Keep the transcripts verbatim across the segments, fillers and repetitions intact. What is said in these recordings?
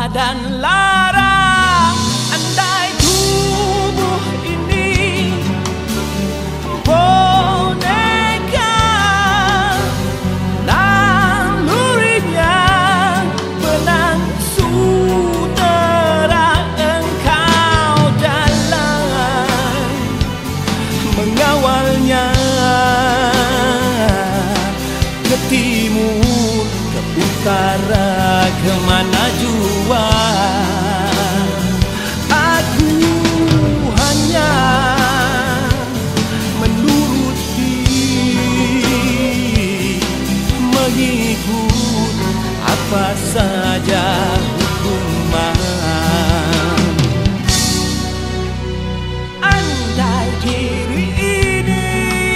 dan lara. Andai tubuh ini boneka, nalurinya benang sutera engkau jalan, mengawalnya ke timur, ke utara, kemana jua. Aku hanya menuruti, mengikut apa saja hukuman. Andai diri ini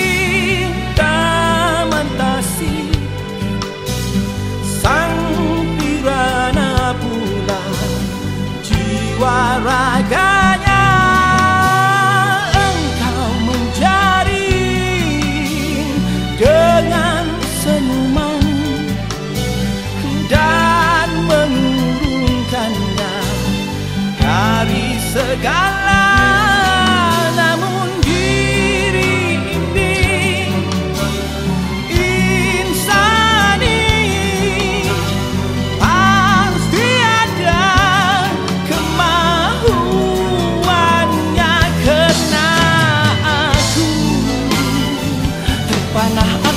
taman tasik, sang pirana pula jiwa raganya, engkau menjaring dengan senyuman dan mengurungkannya dari segala. Namun diri ini insani, pasti ada kemauannya, karena aku terpanah